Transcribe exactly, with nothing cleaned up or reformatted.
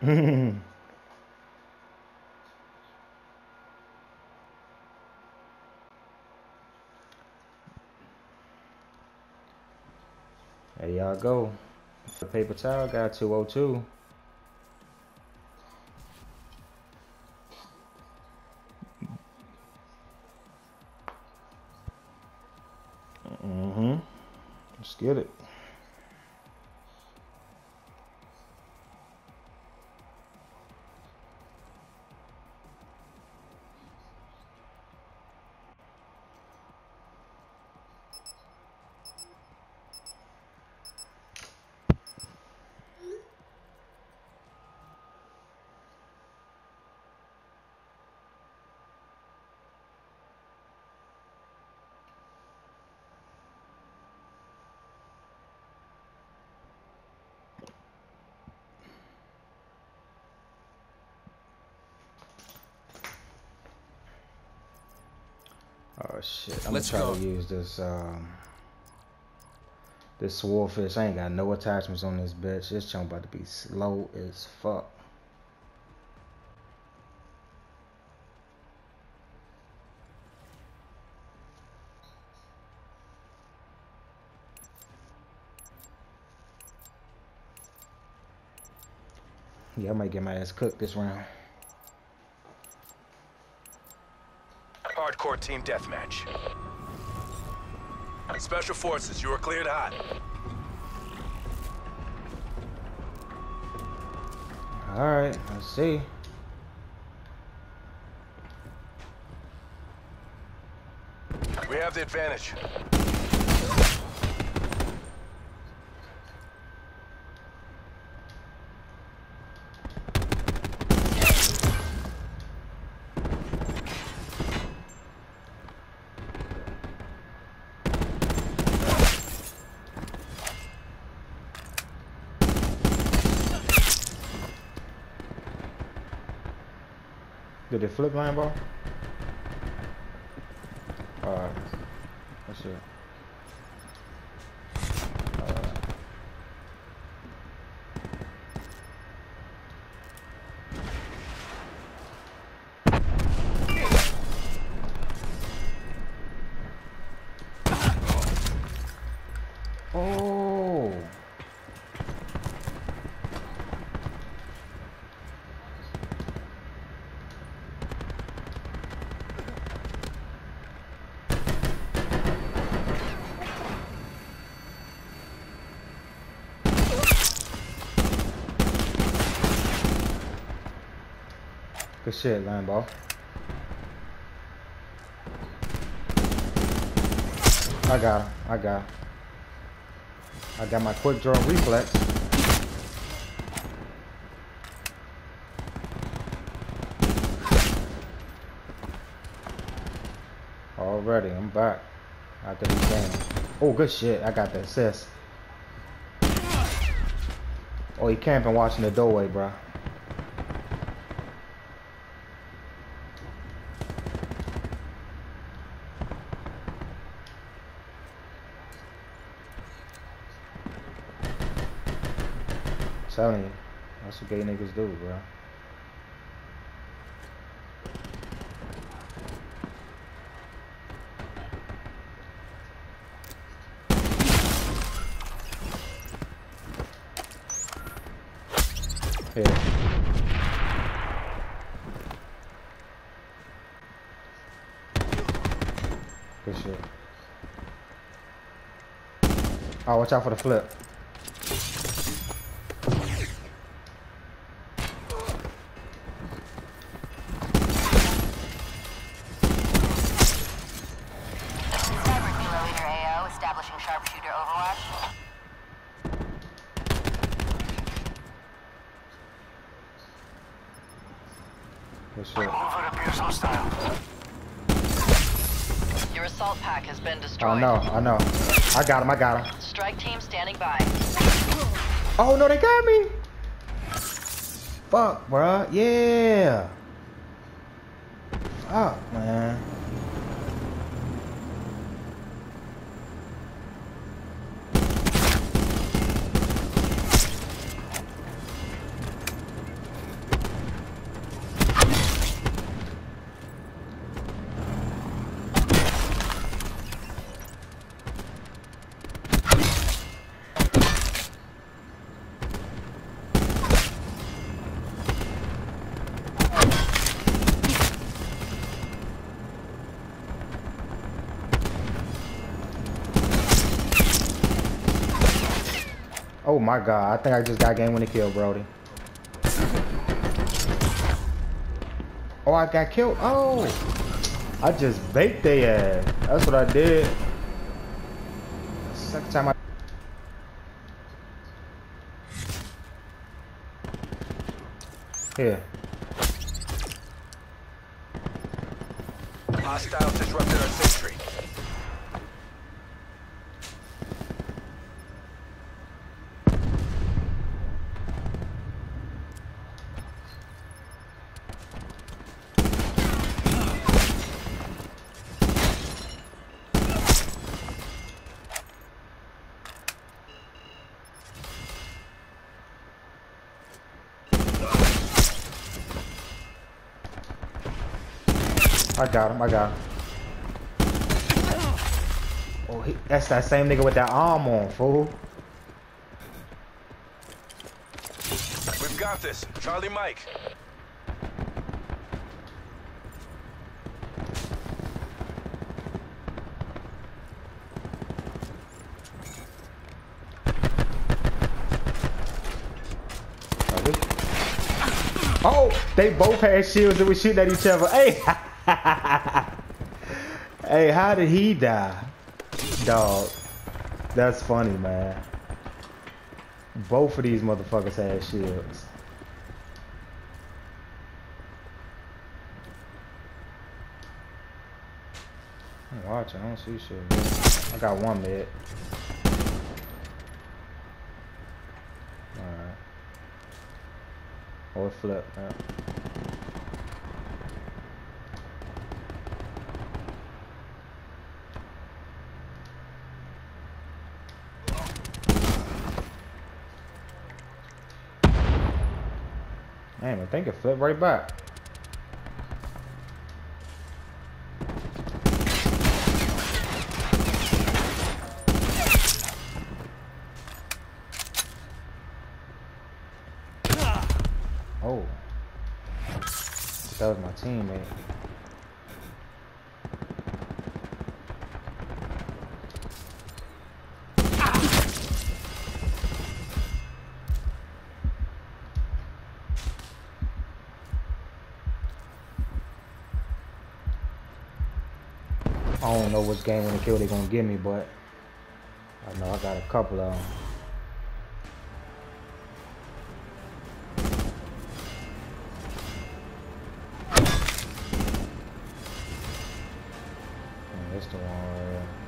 There y'all go. The paper towel got two oh two. Mm-hmm. Let's get it. Oh shit! I'm Let's gonna try go. to use this um, this swordfish. I ain't got no attachments on this bitch. This chunk about to be slow as fuck. Yeah, I might get my ass cooked this round. Hardcore team deathmatch. Special forces, you are cleared hot. All right, let's see. We have the advantage. Did it flip line ball? Alright. Let's see. Alright. Oh. Good shit, line ball. I got him. I got him. I got my quick draw reflex. Already, I'm back. After this game. Oh, good shit. I got the assist. Oh, he camping watching the doorway, bro. Telling you, that's what gay niggas do, bro. Here. Good shit. Oh, watch out for the flip. Establishing sharpshooter overwatch. Good shit. Move it appears hostile. Your assault pack has been destroyed. I know, I know. I got him, I got him. Strike team standing by. Oh no, they got me. Fuck, bruh. Yeah. Fuck, man. Oh my god, I think I just got game winning kill, Brody. Oh, I got killed. Oh, I just baked their ass. That's what I did. Second time I. Here. Hostiles disrupted our sentry. I got him, I got him. Oh, he, that's that same nigga with that arm on, fool. We've got this. Charlie Mike. Oh, they both had shields and we shooting at each other. Hey, hey, how did he die? Dog, that's funny, man. Both of these motherfuckers had shields. I'm watching, I don't see shit. I got one mid. Alright. Or flip, yeah. Damn, I think it flipped right back. Oh, that was my teammate. I don't know which game when the kill they gonna give me, but I know I got a couple of them. That's the one right here.